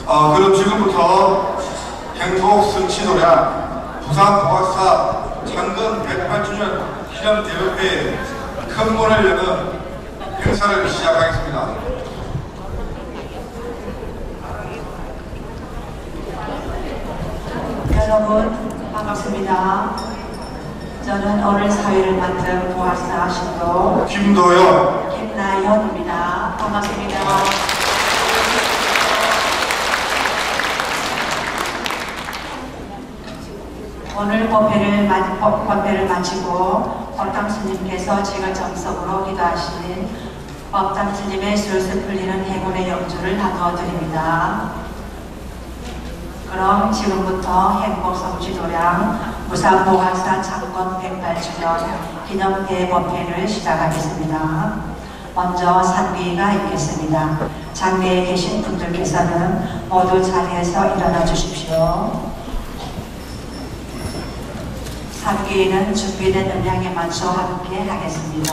그럼 지금부터 행복 성취도량 부산 보각사 창건 108주년 기념대회의 큰 문을 여는 행사를 시작하겠습니다. 여러분 반갑습니다. 저는 오늘 사회를 맡은 보각사 신도 김나연입니다. 반갑습니다. 오늘 법회를 마치고 법당 스님께서 지금 정석으로 기도하신 법당 스님의 술술 풀리는 행운의 영주를 나누어 드립니다. 그럼 지금부터 행복성취도량 부산 보각사 창건 108주년 기념 대법회를 시작하겠습니다. 먼저 상비가 있겠습니다. 장례에 계신 분들께서는 모두 자리에서 일어나 주십시오. 상기에는 준비된 음량에 맞춰 함께 하겠습니다.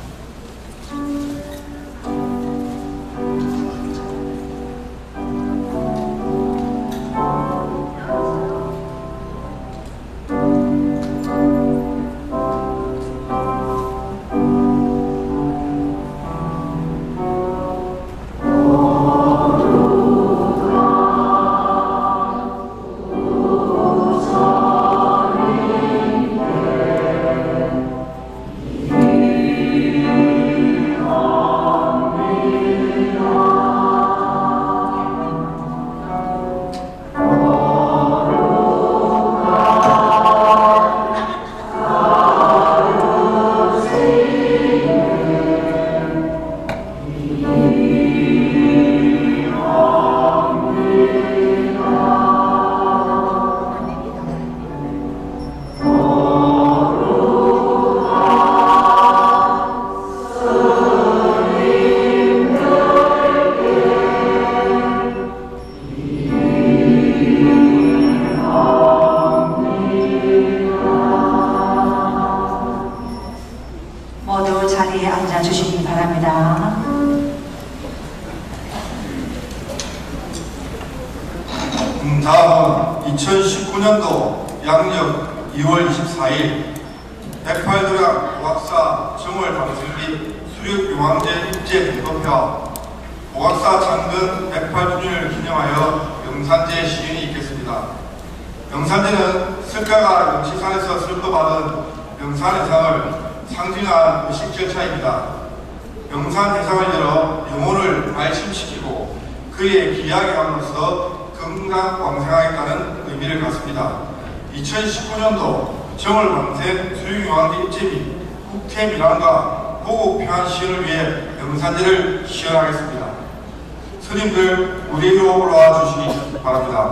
다음은 2019년도 양력 2월 24일 108도량 보각사 정월 방송 및 수륙용왕제 입제 대법회와 보각사 창건 108주년을 기념하여 명산제 시연이 있겠습니다. 명산제는 석가가 영시산에서 슬퍼받은 명산해상을 상징한 의식 절차입니다. 명산해상을 열어 영혼을 발심시키고 그의 기약에 함으로써 건강왕생하겠다는 의미를 갖습니다. 2019년도 정월방생 수육용왕제 입제 및 국태미랑과 보국평안 시연을 위해 명산제를 시연하겠습니다. 스님들 무대 위로 올라와 주시기 바랍니다.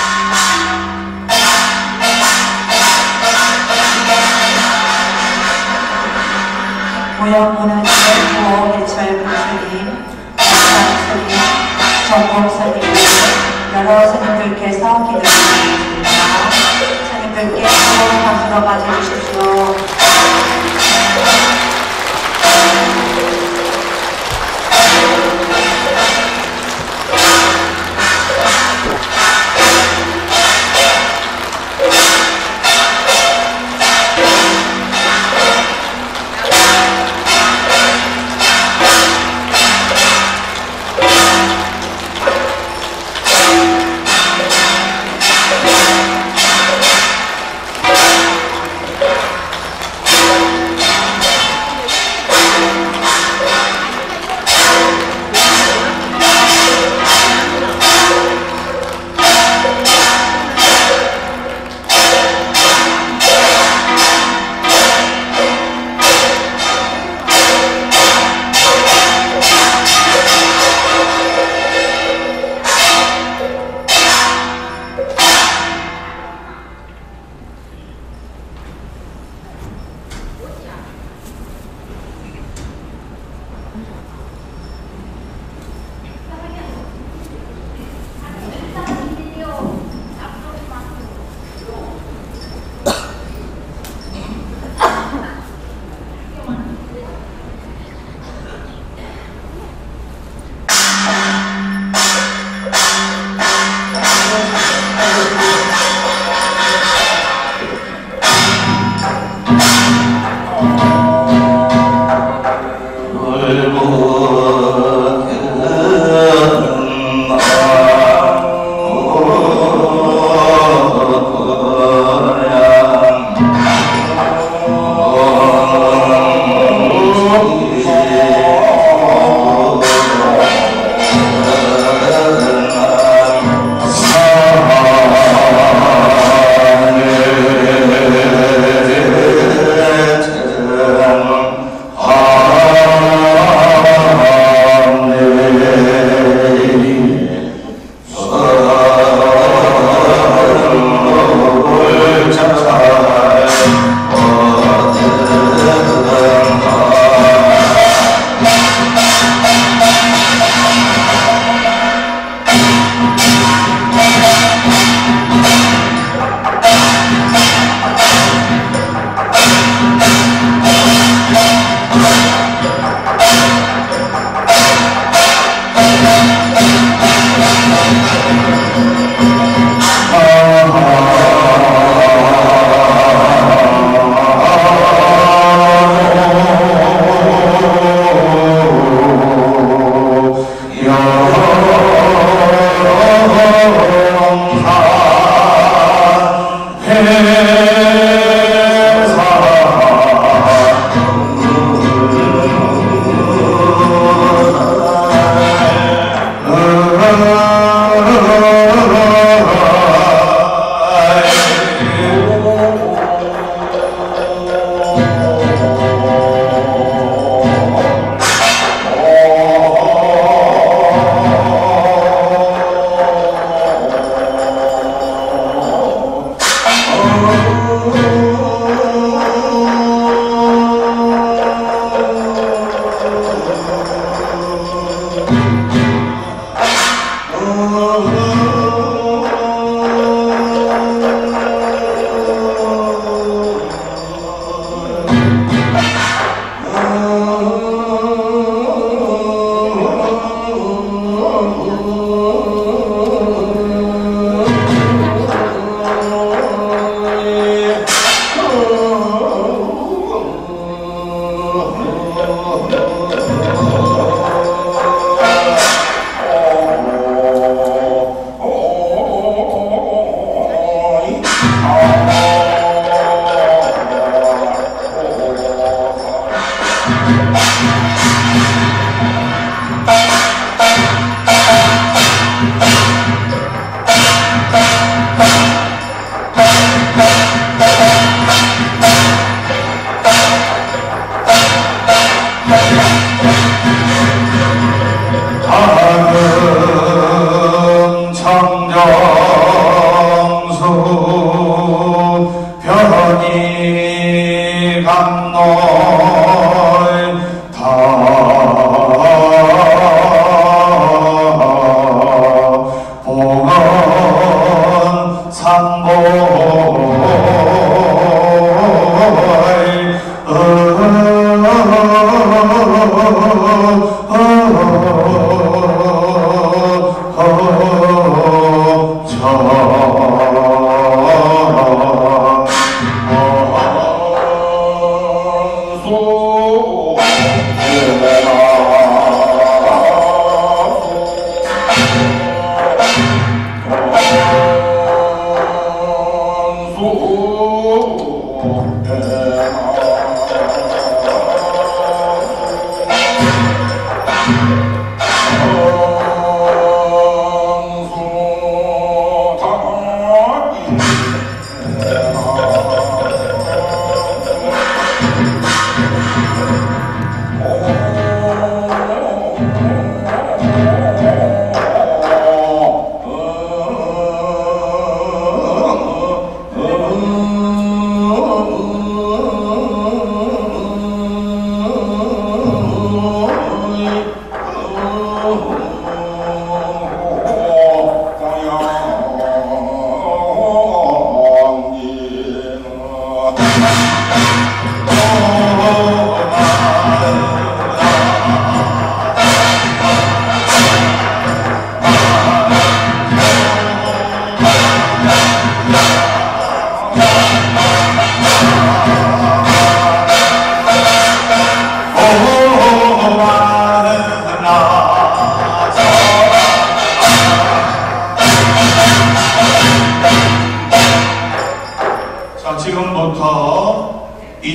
무형문은 구호해철 부스님, 박상스님, 정봉스님 여러 스님들께서 기도해주십니다. 스님들께 뜨거운 박수로 맞이해주십시오.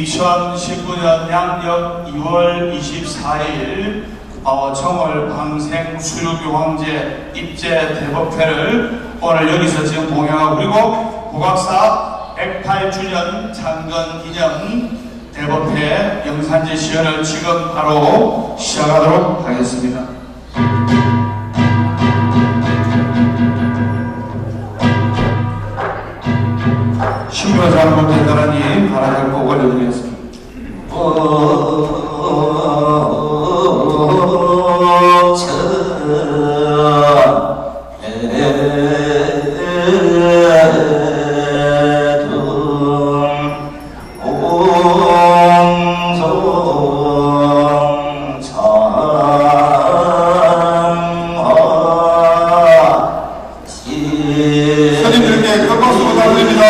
2019년 양력 2월 24일 청월 방생 수륙유황제 입제 대법회를 오늘 여기서 지금 봉행하고, 그리고 국악사 108주년 창건 기념 대법회 영산제 시연을 지금 바로 시작하도록 하겠습니다. 신부에서 한번 대단하니 바라를 꼭 올려드리겠습니다. 스님들께 큰 박수 부탁드립니다.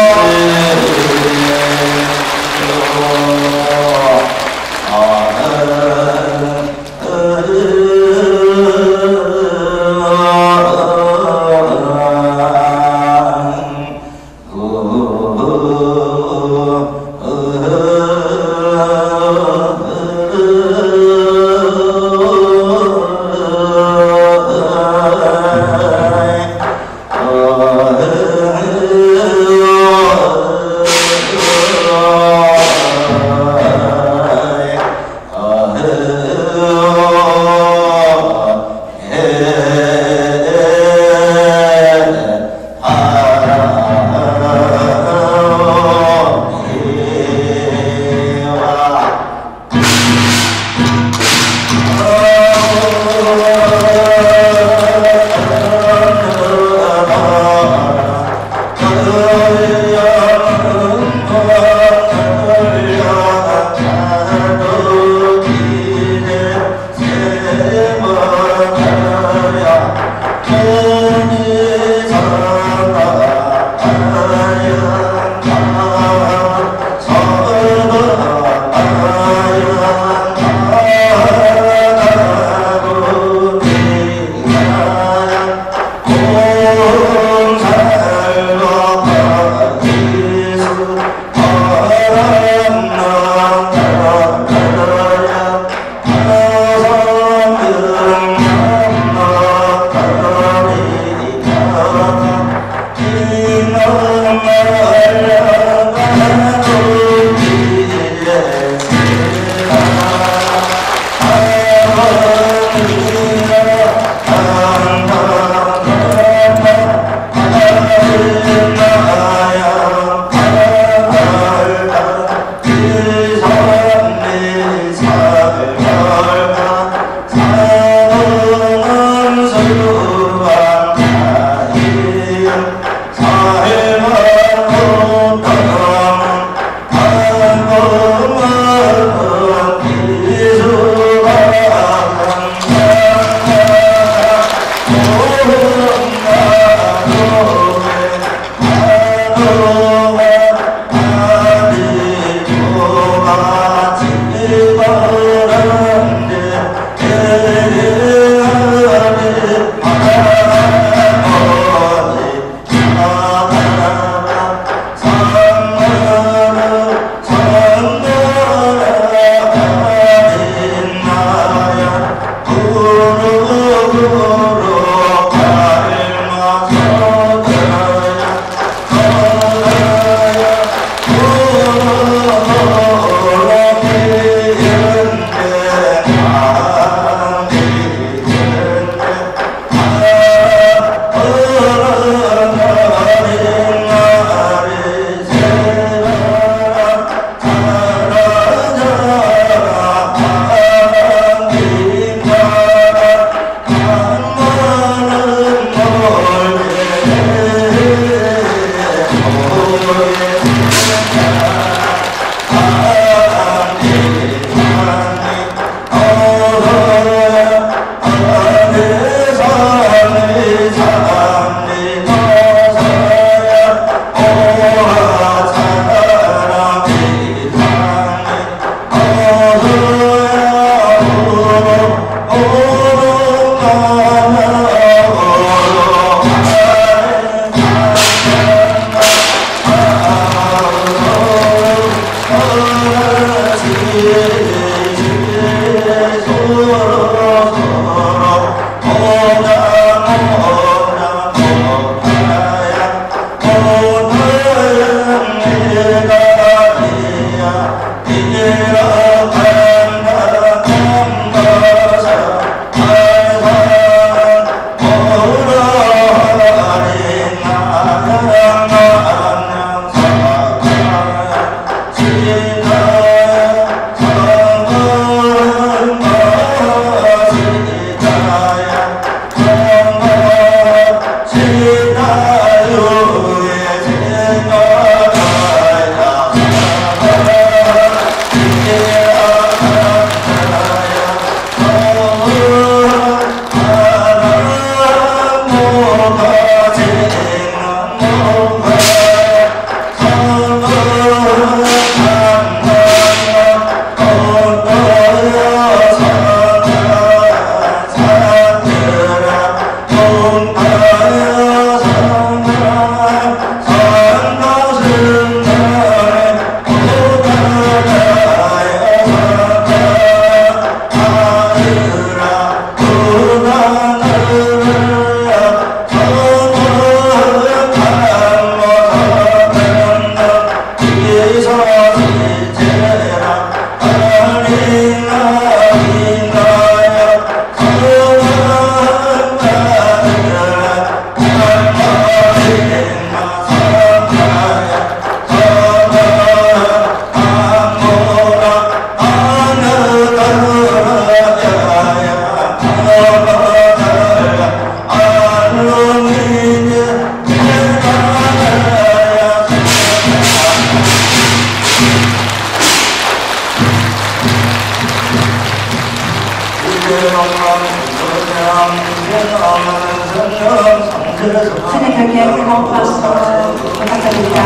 스님들께 뜨거운 박수 부탁드립니다.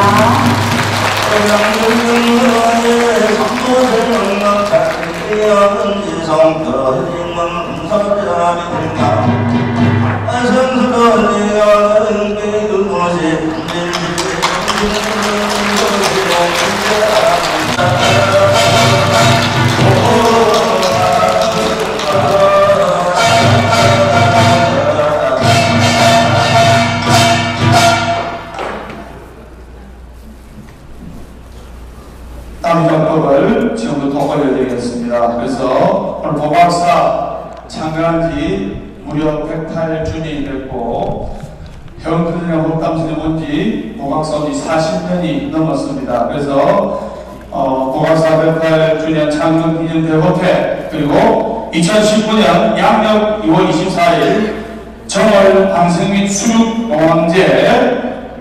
남정법을 지금부터 올려드리겠습니다. 그래서 오늘 보박사 창간한 지 무려 108주년이 됐고 현근이나 홀담스님 온지 보박사 온지 40년이 넘었습니다. 그래서 보박사 108주년 창건 기념 대호태 그리고 2019년 양력 2월 24일 정월 방생및 수륙공황제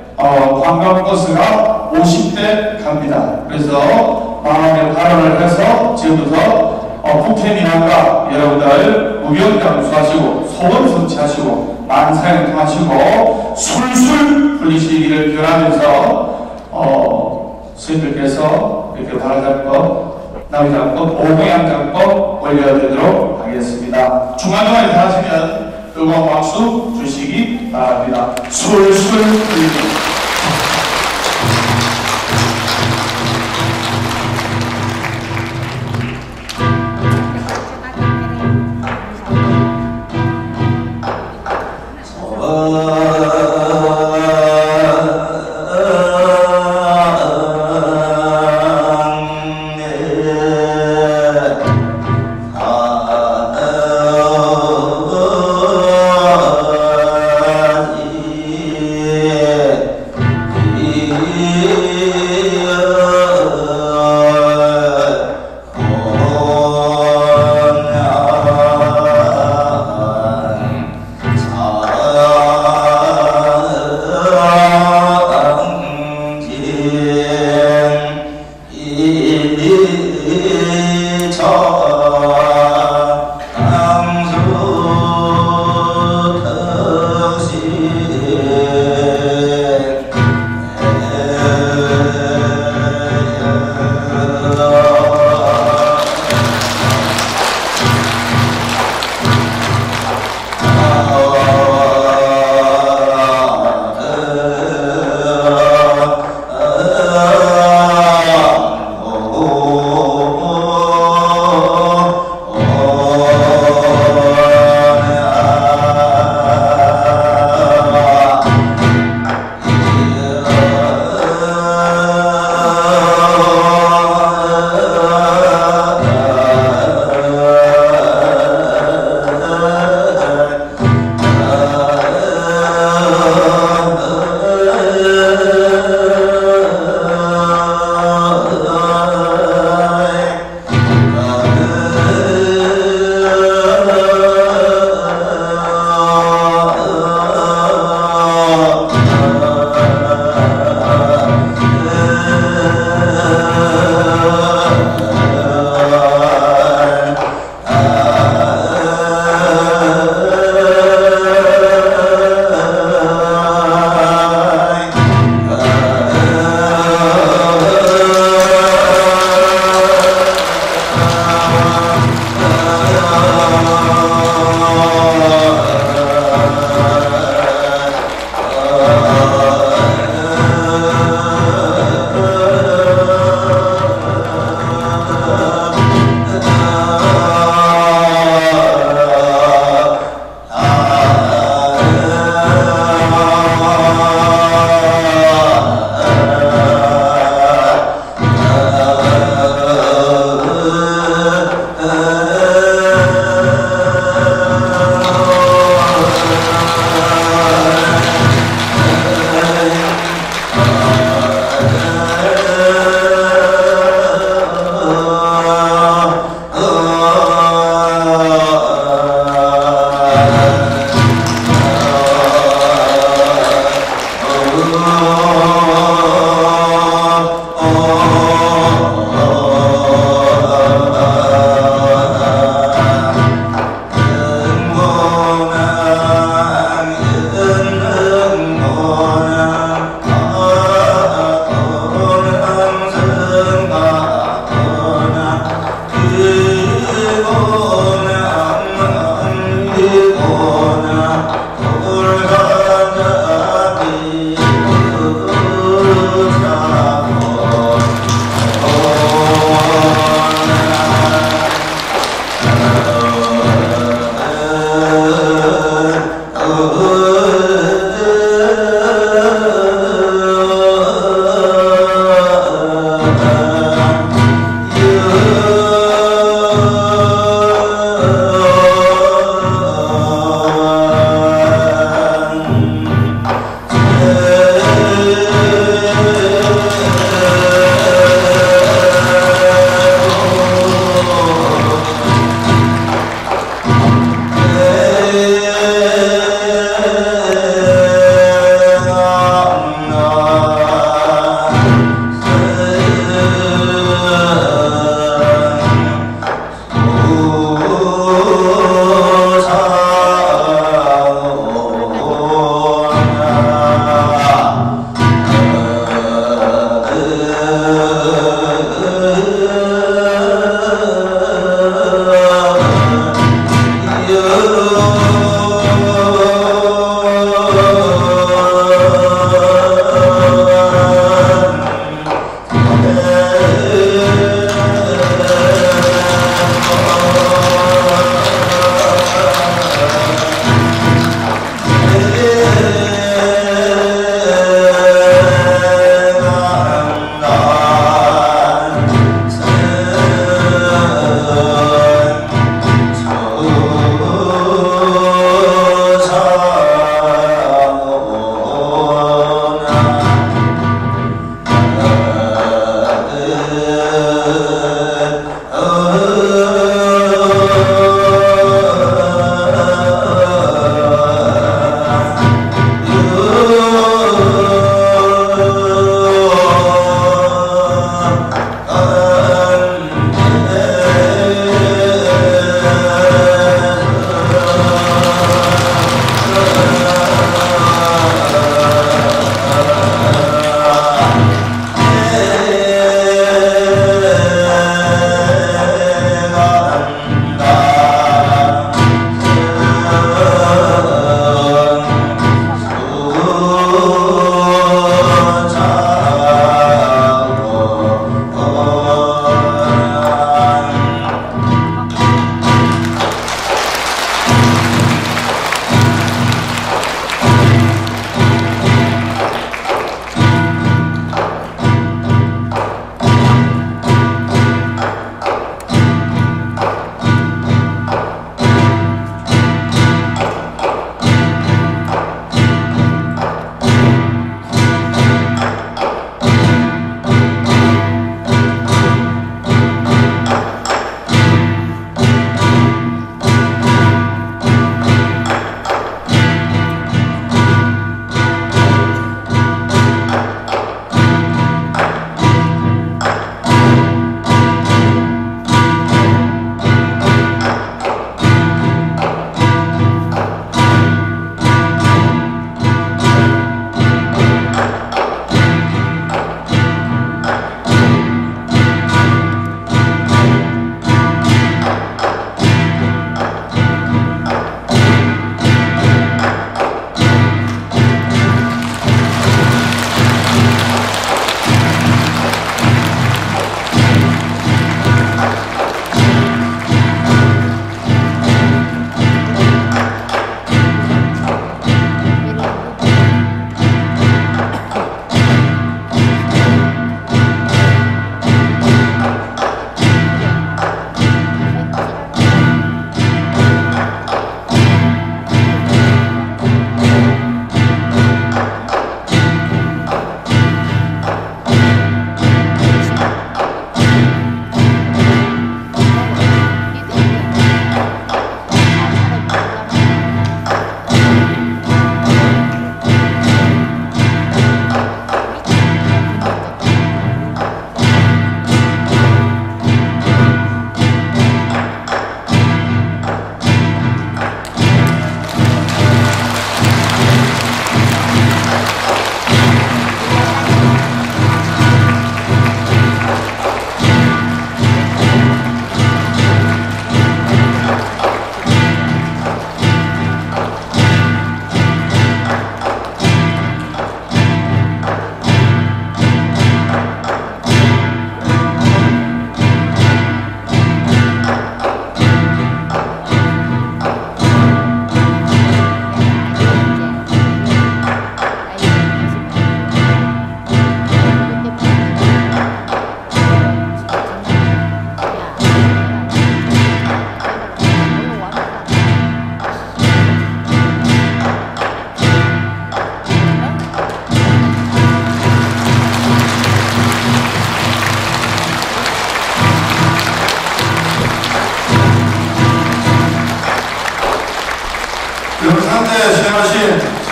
관광버스가 50대 갑니다. 그래서 마음의 발언을 해서 지금부터 북해민원과 여러분들 무병장수하시고 소원 성취하시고 만사행 통하시고 술술 풀리시기를 바라면서 스님들께서 이렇게 바라장법, 나비장법, 오공양장법 올려드리도록 하겠습니다. 중간중간에 다 하시면 뜨거운 박수 주시기 바랍니다. 술술 풀리기.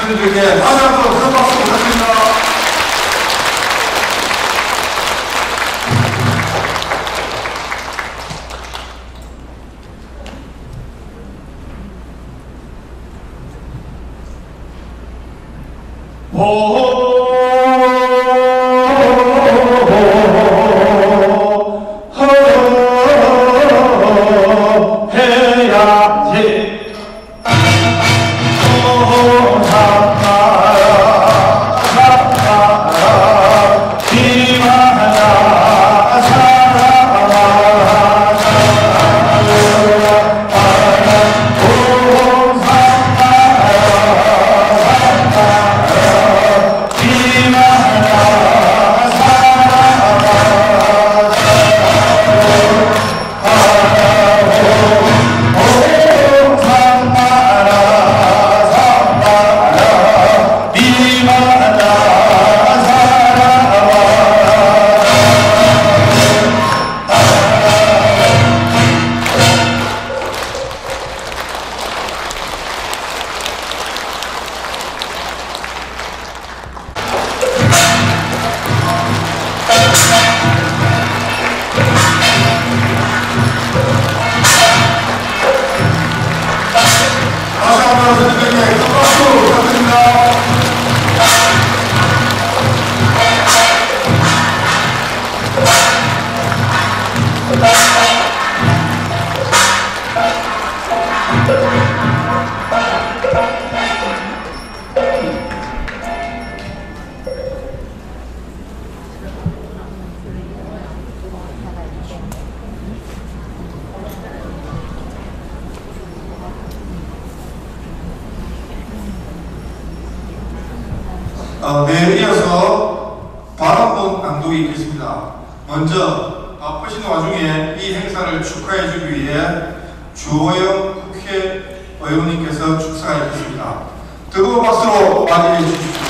선생님들께 다시 한번 큰 박수 부탁드립니다. 네, 이어서 발언문 낭독이 있겠습니다. 먼저 바쁘신 와중에 이 행사를 축하해 주기 위해 주호영 국회의원님께서 축사해 주십니다. 뜨거운 박수로 맞이해 주십시오.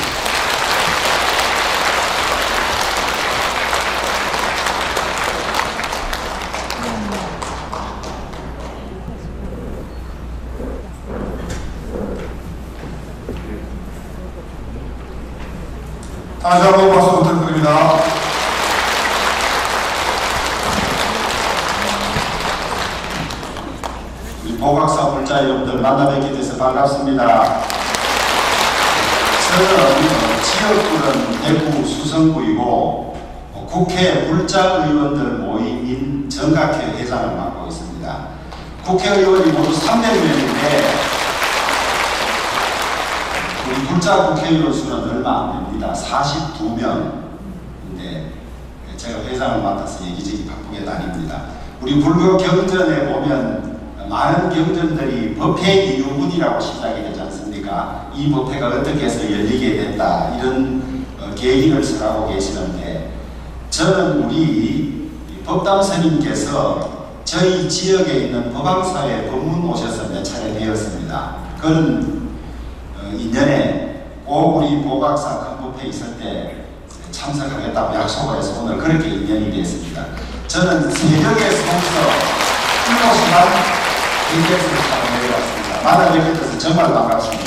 다시 한번 박수 부탁드립니다. 우리 보각사 불자 여러분들 만나 뵙게 돼서 반갑습니다. 저는 지역구는 대구 수성구이고 국회 불자 의원들 모임인 정각회 회장을 맡고 있습니다. 국회의원이 모두 300명인데 우리 불자 국회의원 수는 얼마 안 됩니다. 42명인데 제가 회장을 맡아서 여기저기 바쁘게 다닙니다. 우리 불교 경전에 보면 많은 경전들이 법회 이유문이라고 시작이 되지 않습니까? 이 법회가 어떻게 해서 열리게 됐다 이런 계기를 설하고 계시는데 저는 우리 법담 스님께서 저희 지역에 있는 법왕사에 법문 오셔서 몇 차례 되었습니다. 그런 인연에 꼭 우리 보각사 큰 법회 있을 때 참석하겠다고 약속을 해서 오늘 그렇게 인연이 되었습니다. 저는 새벽에 서울서 7시간 경계에서 타고 내려왔습니다. 만나 뵙게 돼서 정말 반갑습니다.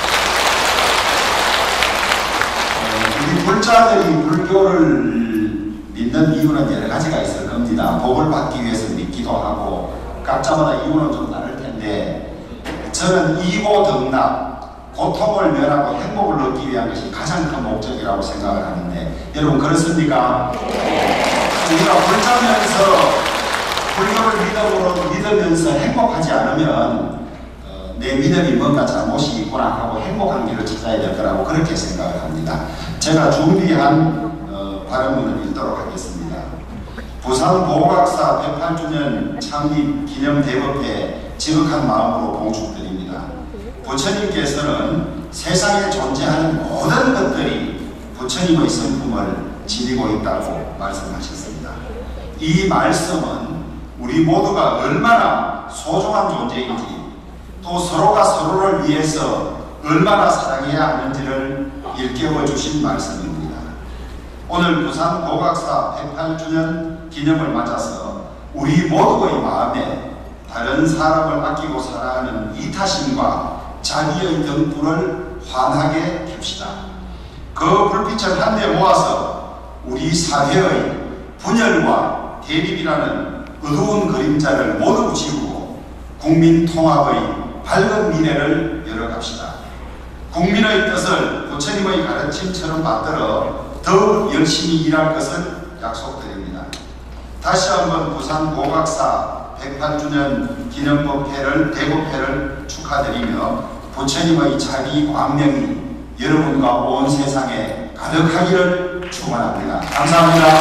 우리 불자들이 불교를 믿는 이유는 여러 가지가 있을 겁니다. 복을 받기 위해서 믿기도 하고 각자마다 이유는 좀 다를 텐데 저는 이고덕락 고통을 면하고 행복을 얻기 위한 것이 가장 큰 목적이라고 생각을 하는데 여러분 그렇습니까? 우리가 불자면서 불교를 믿으면서 행복하지 않으면 내 믿음이 뭔가 잘못이 있구나 하고 행복한 길을 찾아야 될 거라고 그렇게 생각을 합니다. 제가 준비한 발언문을 읽도록 하겠습니다. 부산 보각사 108주년 창립 기념 대법회에 지극한 마음으로 봉축드립니다. 부처님께서는 세상에 존재하는 모든 것들이 부처님의 성품을 지니고 있다고 말씀하셨습니다. 이 말씀은 우리 모두가 얼마나 소중한 존재인지 또 서로가 서로를 위해서 얼마나 사랑해야 하는지를 일깨워 주신 말씀입니다. 오늘 부산 보각사 108주년 기념을 맞아서 우리 모두의 마음에 다른 사람을 아끼고 사랑하는 이타심과 자비의 등불을 환하게 켭시다. 그 불빛을 한데 모아서 우리 사회의 분열과 대립이라는 어두운 그림자를 모두 지우고 국민 통합의 밝은 미래를 열어갑시다. 국민의 뜻을 부처님의 가르침처럼 받들어 더욱 열심히 일할 것을 약속드립니다. 다시 한번 부산 고각사 108주년 기념법회를 대법회를 축하드리며 부처님의 자비 광명이 여러분과 온 세상에 가득하기를 축원합니다. 감사합니다.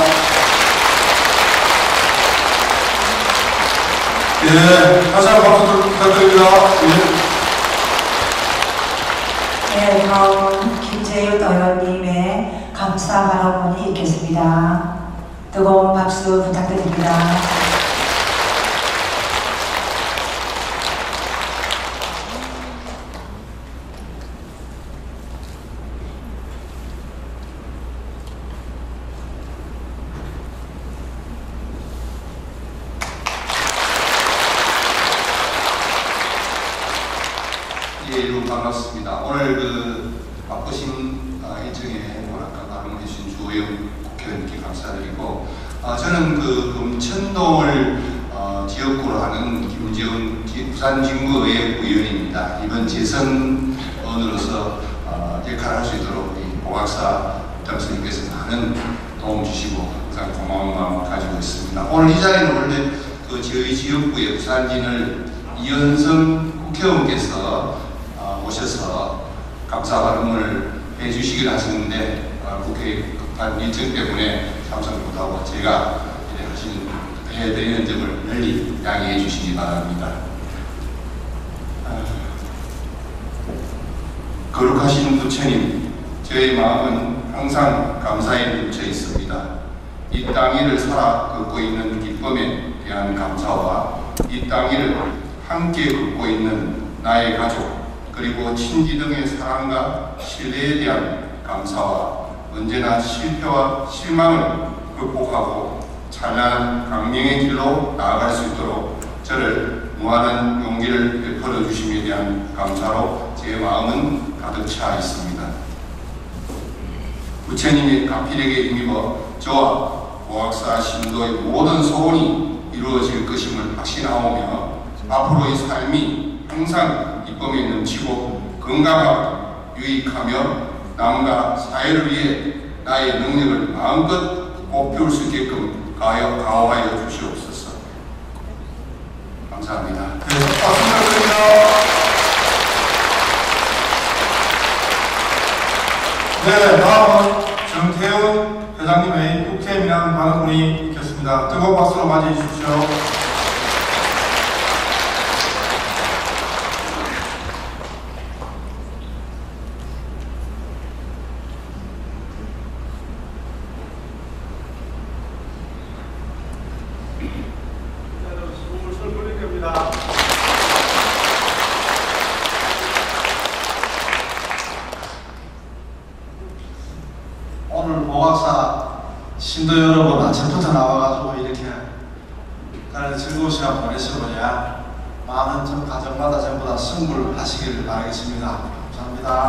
예, 다시 한번 박수 부탁드립니다. 네, 다음은 김재윤 의원님의 감사 발언문이 있겠습니다. 뜨거운 박수 부탁드립니다. 예, 여러분 반갑습니다. 오늘 바쁘신 일정에 아까 발언해 주신 주호영 국회의원님께 감사드리고, 저는 금천동을 지역구로 하는 김지훈 부산진구의회 의원입니다. 이번 재선원으로서 역할을 할 수 있도록 고각사 당선인께서 많은 도움 주시고 항상 고마운 마음 가지고 있습니다. 오늘 이 자리는 원래 저희 지역구의 부산진을 이현성 국회의원께서 오셔서 감사 발언을 해주시기로 하셨는데 국회 급한 일정 때문에 참석 못하고 제가 해드리는 점을 널리 양해해 주시기 바랍니다. 거룩하신 부처님, 저의 마음은 항상 감사에 묻혀 있습니다. 이 땅 위를 살아 걷고 있는 기쁨에 대한 감사와 이 땅 위를 함께 걷고 있는 나의 가족 그리고 친지 등의 사랑과 신뢰에 대한 감사와 언제나 실패와 실망을 극복하고 찬란한 강명의 길로 나아갈 수 있도록 저를 무한한 용기를 베풀어 주심에 대한 감사로 제 마음은 가득 차 있습니다. 부처님의 가필에게 힘입어 저와 고각사 신도의 모든 소원이 이루어질 것임을 확신하오며 앞으로의 삶이 항상 기쁨에 넘치고 건강하고 유익하며 남과 사회를 위해 나의 능력을 마음껏 꽃피울 수 있게끔 가호하여 주시옵소서. 감사합니다. 네, 박수 부탁드립니다. 네, 다음은 정태훈 회장님의 국회 민원 발언문이 있겠습니다. 뜨거운 박수로 맞이해 주십시오. 오늘 고각사 신도 여러분 아침부터 나와가지고 이렇게 다른 즐거운 시간 보내시고요. 많은 전 가정마다 전부 다 승불하시길 바라겠습니다. 감사합니다.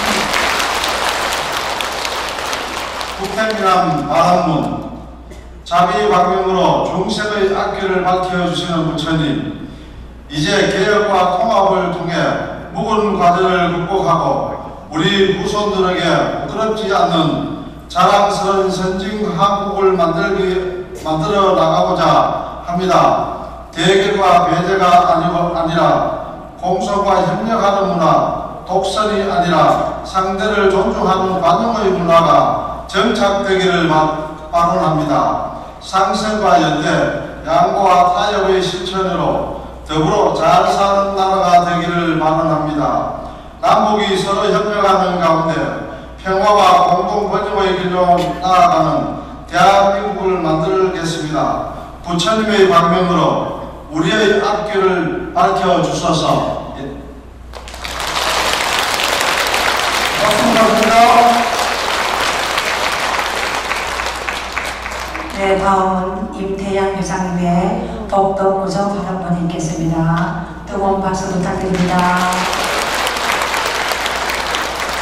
국회민원 발언문 자비광명으로 중생의 악기를 밝혀주시는 부처님, 이제 개혁과 통합을 통해 묵은 과제를 극복하고 우리 후손들에게 부끄럽지 않는 자랑스러운 선진 한국을 만들어 나가고자 합니다. 대결과 배제가 아니라 공성과 협력하는 문화, 독선이 아니라 상대를 존중하는 관용의 문화가 정착되기를 발언합니다. 상생과 연대, 양보와 타협의 실천으로 더불어 잘 사는 나라가 되기를 발언합니다. 남북이 서로 협력하는 가운데 평화와 공동 번영의 길로 나아가는 대한민국을 만들겠습니다. 부처님의 방명으로 우리의 앞길을 밝혀주소서. 박수부탁드립니다. 네, 다음은 임태양 회장님의 복덕 구정 발언문이 있겠습니다. 뜨거운 박수 부탁드립니다.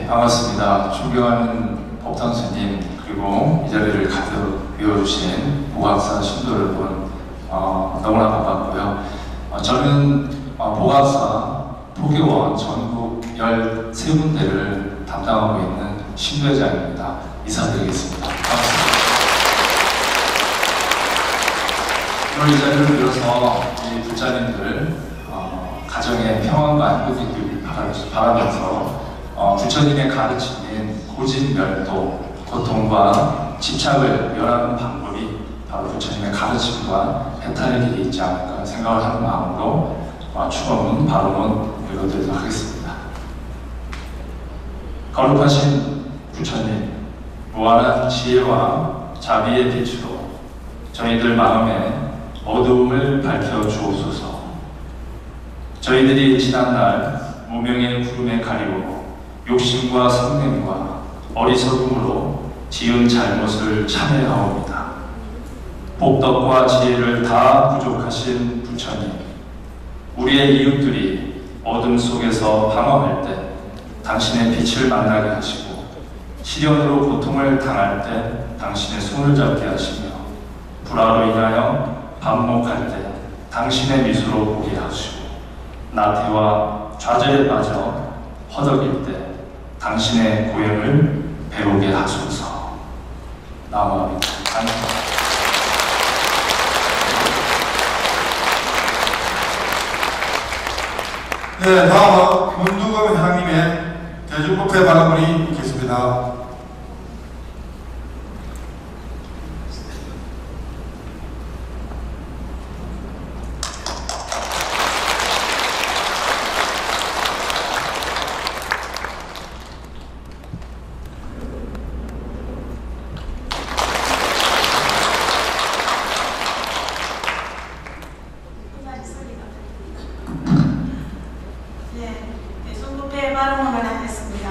예, 반갑습니다. 존경하는 법당스님 그리고 이 자리를 가득 비워주신 모각사 신도 여러분 너무나 반갑고요. 저는 모각사 포교원 전국 13군데를 담당하고 있는 신도회장입니다. 인사드리겠습니다. 반갑습니다. 오늘 이 자리를 빌어서 이 불자님들 가정의 평안과 안녕이 되길 바라면서 부처님의 가르침인 고진멸도, 고통과 집착을 멸하는 방법이 바로 부처님의 가르침과 해탈의 길이 있지 않을까 생각을 하는 마음으로 축원문, 발언문 읽어드리도록 하겠습니다. 거룩하신 부처님, 무한한 지혜와 자비의 빛으로 저희들 마음에 어두움을 밝혀주옵소서. 저희들이 지난날 무명의 구름에 가리워 욕심과 성냄과 어리석음으로 지은 잘못을 참회하옵니다. 복덕과 지혜를 다 부족하신 부처님, 우리의 이웃들이 어둠 속에서 방황할 때 당신의 빛을 만나게 하시고 시련으로 고통을 당할 때 당신의 손을 잡게 하시며 불화로 인하여 반목할 때 당신의 미소로 보게 하시고 나태와 좌절에 빠져 허덕일 때 당신의 고행을 배우게 하소서. 나무합니다. 네, 다음은 문두검 회장님의 대중법회 발언문이 있겠습니다. 대중법회 발언문을 하겠습니다.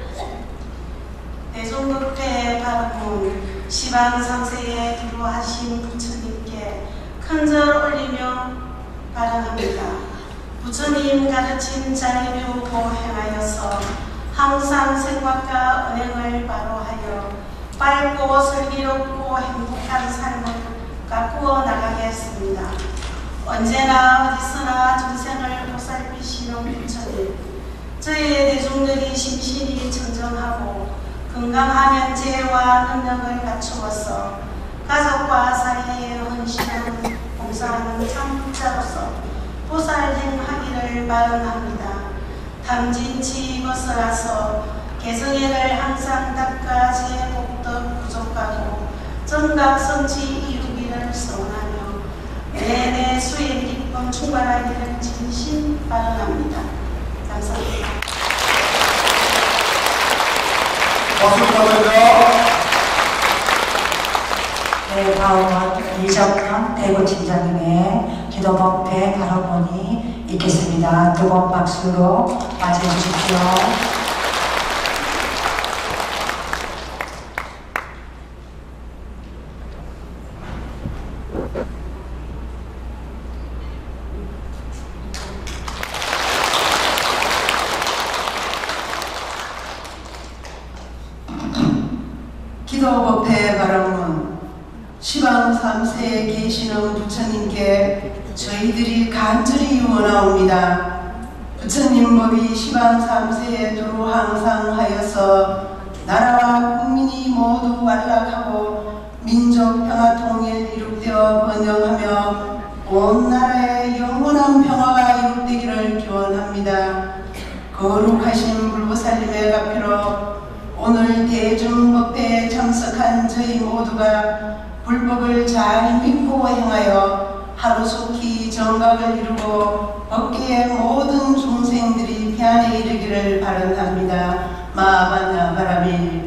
대중법회 발언문 시방 3세에 기도하신 부처님께 큰절 올리며 발언합니다. 부처님 가르침 잘 배우고 행하여서 항상 생각과 은행을 바로하여 밝고 슬기롭고 행복한 삶을 가꾸어 나가겠습니다. 언제나 어디서나众생을 보살피시는 부처님, 저희의 대중들이 심신이 청정하고 건강한 지혜와 능력을 갖추어서 가족과 사회에 헌신하는 봉사하는 참자로서 보살행하기를 바람합니다. 탐진치 벗어나서 개성애를 항상 닦아 제복덕 부족하고 정각성취 이루기를 소원하며 내내 수행 기쁨 충만하기를 진심 바람합니다. 감사합니다. 박수 부탁드립니다. 네, 다음은 이정현 대구팀장님의 기도법회 발언문이 있겠습니다. 뜨거운 박수로 맞이해 주십시오. 기도법회 발언문 시방 3세에 계시는 부처님께 저희들이 간절히 원하옵니다. 부처님 법이 시방 3세에도록 항상 하여서 나라와 국민이 모두 안락하고 민족 평화 통일 이룩되어 번영하며 온 나라에 영원한 평화가 이룩되기를 기원합니다. 거룩하신 불보살님의 가피로 오늘 대중법회에 참석한 저희 모두가 불법을 잘 믿고 행하여 하루속히 정각을 이루고 법계의 모든 중생들이 편에 이르기를 바랍니다. 마하반야 바라밀.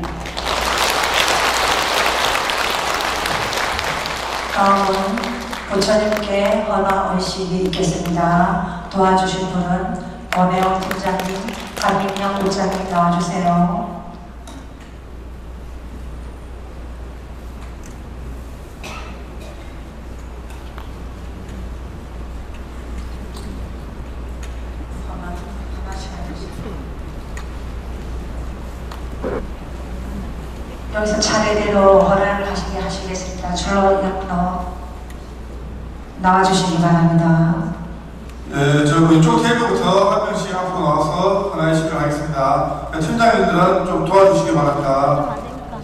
다음은 부처님께 헌화 의식이 있겠습니다. 도와주실 분은 원혜영 팀장님, 박민영 부장님 나와주세요. 여기서 차례대로 허락을 하시게 하시겠습니다. 줄로 나와주시기 바랍니다. 네, 저 왼쪽 테이블부터 한 명씩 앞으로 나와서 하나씩 하겠습니다. 팀장님들은 좀 도와주시기 바랍니다.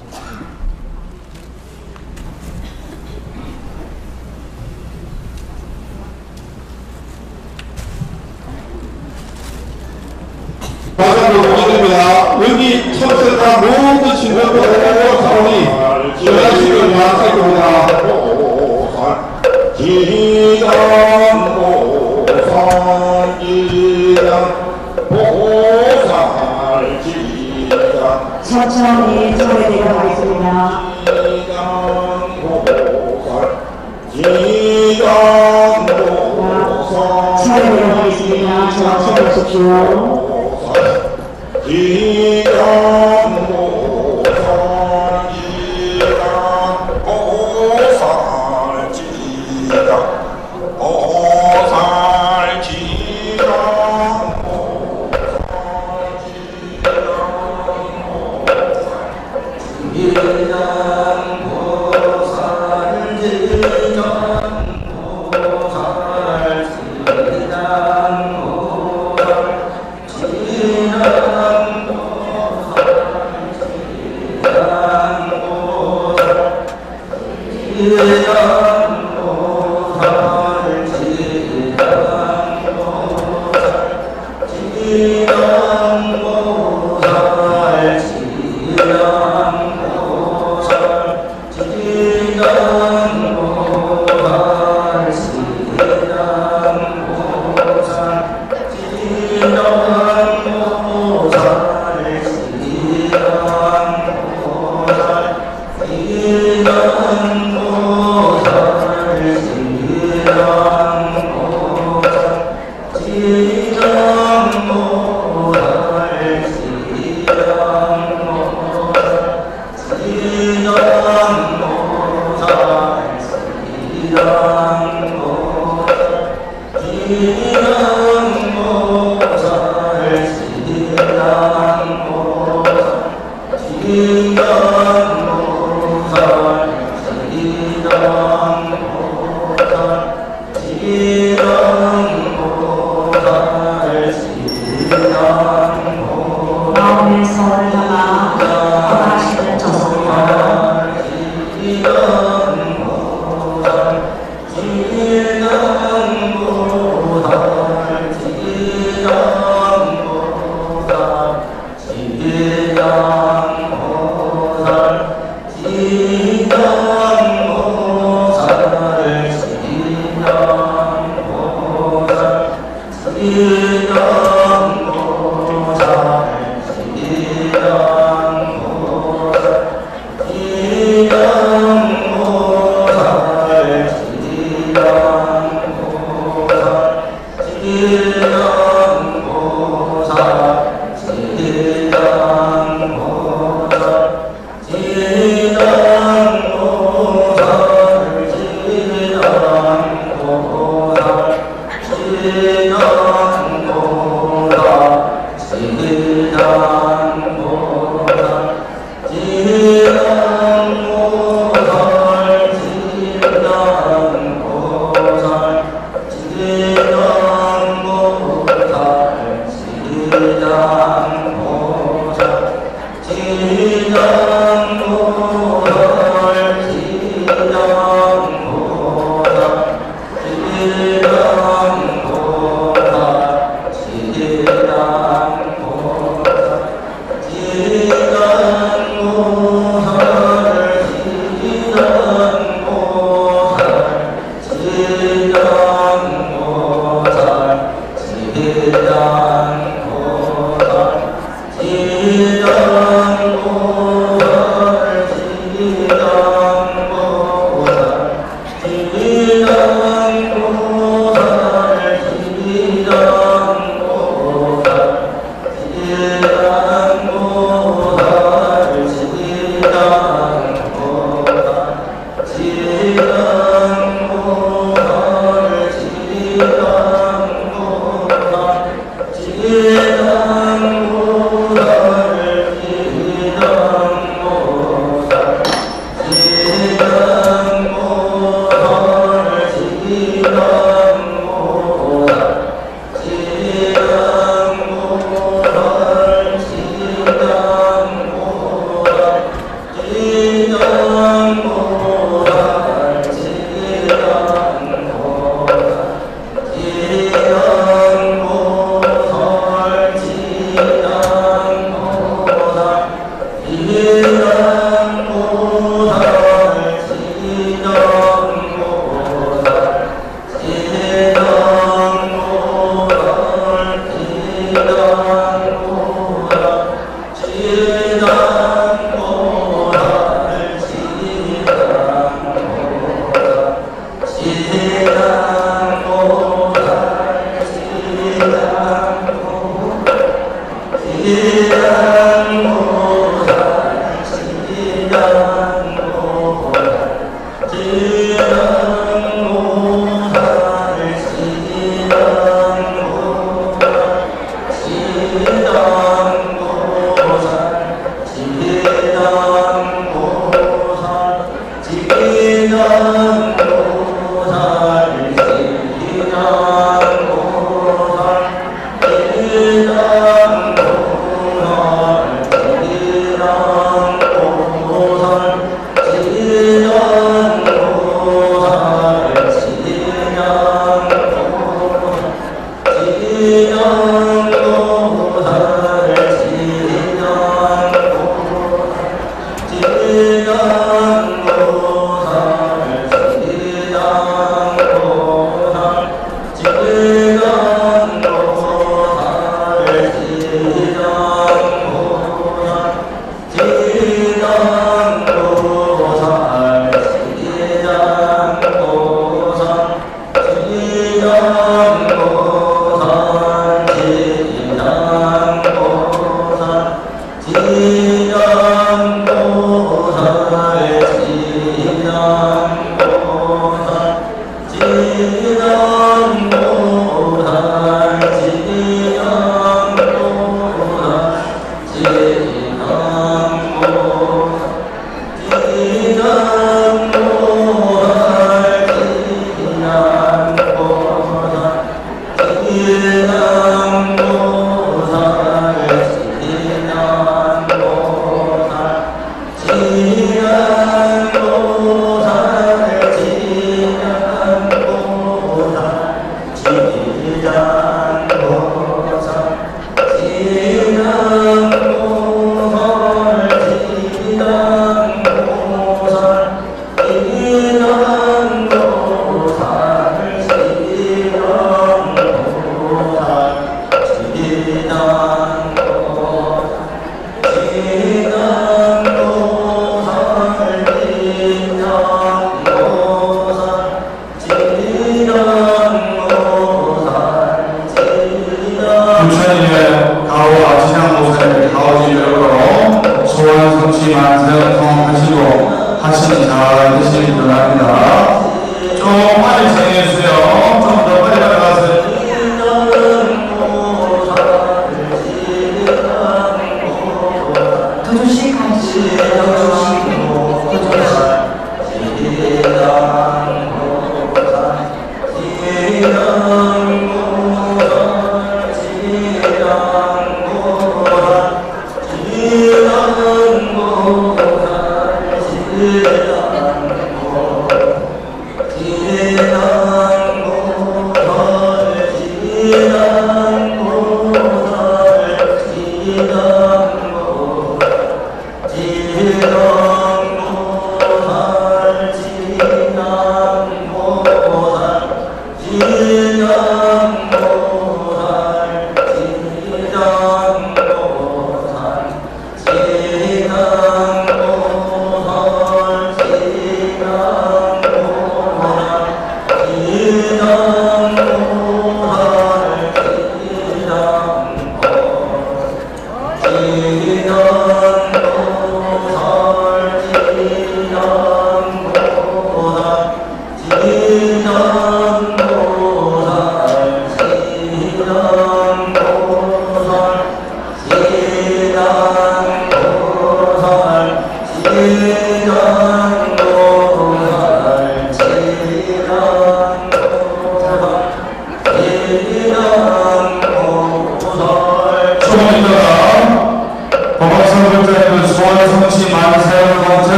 부탁드립니다. 여기 참석한 모든 친구들 사원이 지원하시길 부탁드립니다. 천천히 소개되어 가겠습니다. 소개되어 가겠습니다. 천천히 오십시오. 마음의 서를 담아 허락하시는 좋습니다. 지정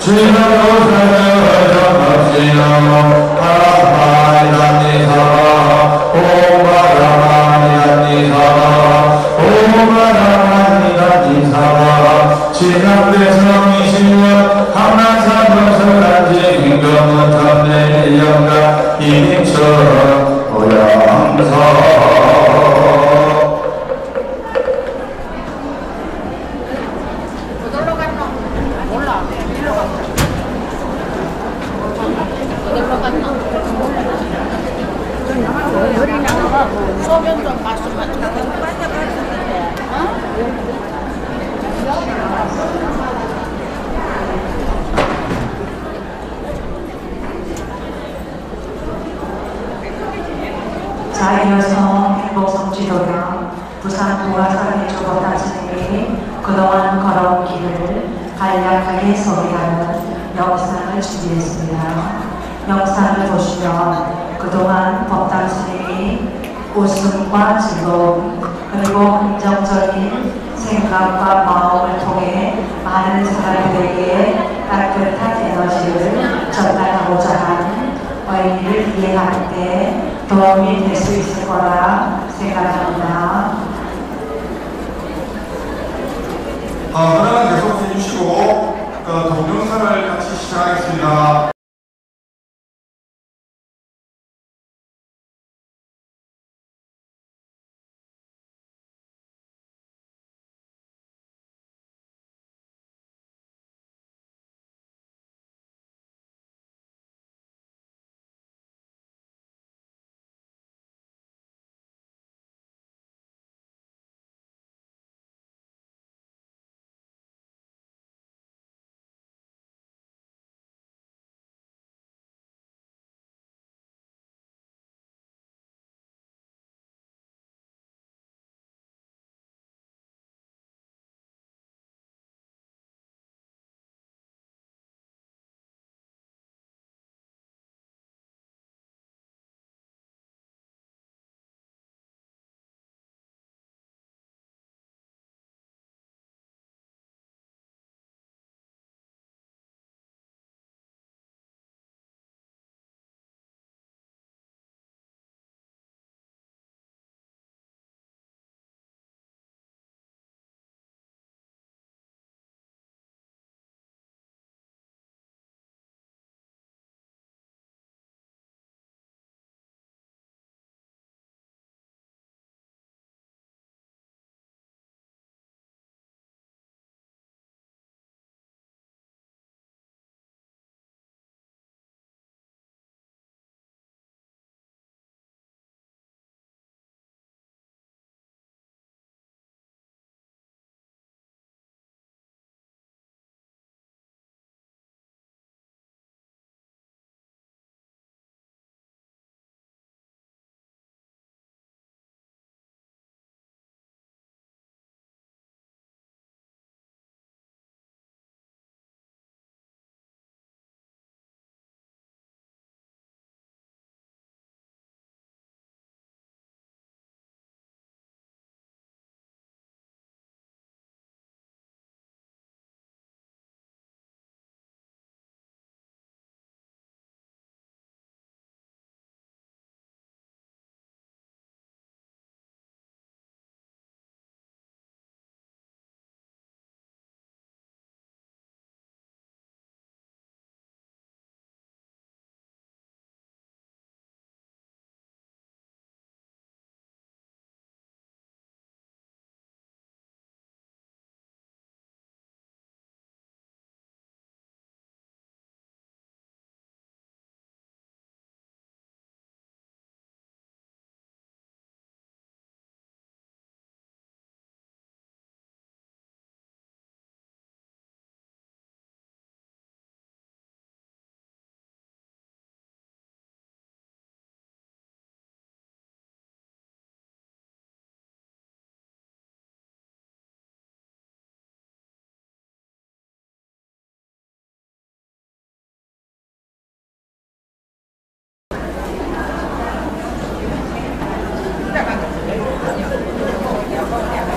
자, 이어서 행복성 지도령 부산 부가사회 조보단 스님이 그동안 걸어온 길을 간략하게 소개하는 영상을 준비했습니다. 영상을 보시면 그동안 법당 스님이 웃음과 즐거움 그리고 긍정적인 생각과 마음을 통해 많은 사람들에게 따뜻한 에너지를 전달하고자 하는 의미를 이해하는 데 도움이 될 수 있을 거라 생각합니다. 그러면 계속 해주시고 동영상을 같이 시작하겠습니다.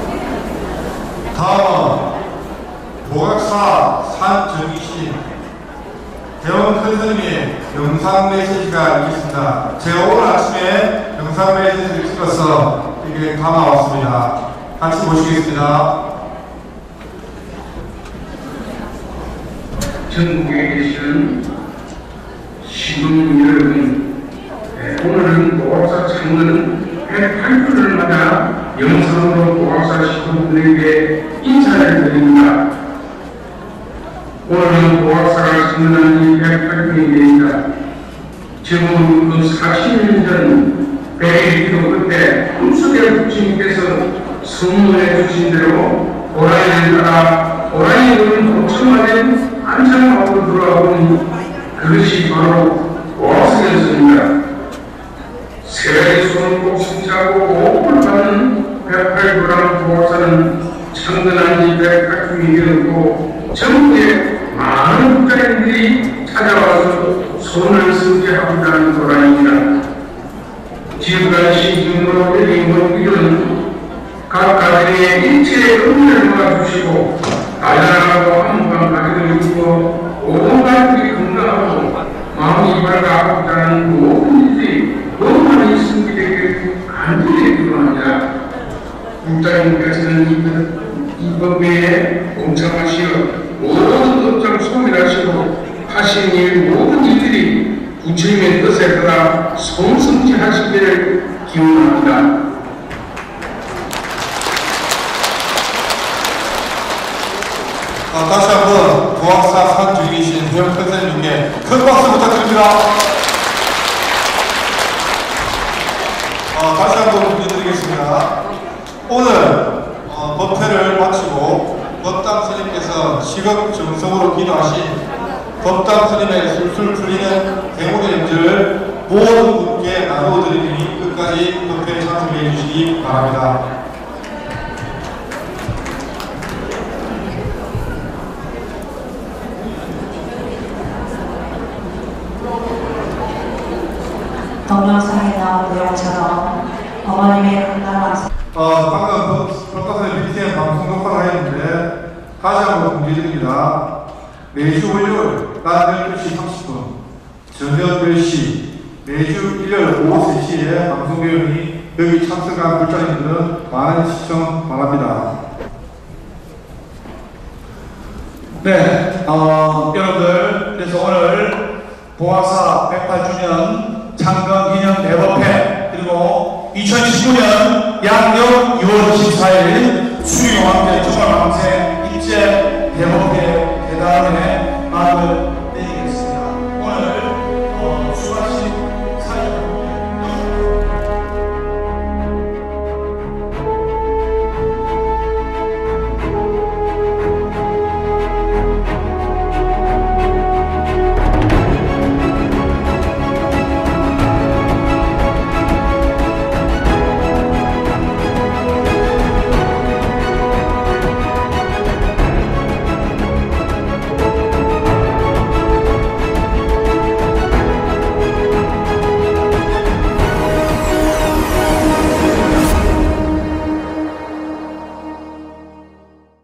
다음은 보각사 산정희신 대원 큰스님이 영상 메시지가 있습니다. 제가 오늘 아침에 영상 메시지를 찍어서 이게 담아왔습니다. 같이 보시겠습니다. 전국에 계시는 시민 여러분, 오늘은 보학사 창건 108주를 맞아 영상으로 보학사 식구분에게 인사를 드립니다. 오늘은 보학사가 창건한 지 108주입니다. 지금 그 40년 전 백일기도 그때 꿈속의 부처님께서 선물해 주신 대로 오라이를 따라 오라이는 도청화된 안창마을로 돌아와 보니 그것이 바로 보학사였습니다. 세라의 손을 꼭 승차하고 호흡을 받는 108주라는 보학사는 창건한 지 108주이 되었고 전국에 많은 국가인들이 찾아와서 손을 승계하고자 하는 도라입니다. 지금까지 시중으로 열린 법규는 각 가정의 일체의 은혜를 모아주시고 나라하고 한번 가지고 있고 온 가족이 건강하고 마음이 밝아하고자 하는 모든 일들이 너무나 있음이 되길 간절히 기도합니다. 국장님께서는 이 법에 동참하시어 모든 법장 소멸하시고 하신 일 모든 일들이 부처님의 뜻에 따라 성승지하시기를 기원합니다. 다시 한번 보학사 산주이신 대원 큰스님께 큰 박수 부탁드립니다. 다시 한번 문의드리겠습니다. 오늘 법회를 마치고 법당 스님께서 시각 정성으로 기도하신 법당 스님의 술술 풀리는 대문의 연주를 모든 분께 나누어드리니 끝까지 법회에 참석해 주시기 바랍니다. 동영상에 나온 내용처럼 어머님의 건강한 방금 법당스님 BTN 방송 녹화를 하였는데 다시 한번 공지드립니다. 매주 월요일 낮 12시 30분, 저녁 10시, 매주 일요일 오후 3시에 방송되오니 여기 참석한 불자님들은 많은 시청 바랍니다. 네, 여러분들, 그래서 오늘 보학사 108주년 창건 기념 대법회 그리고 2019년 양력 6월 24일 수요일과 함께 정말 밤새 일제 대법회 대단에 마음을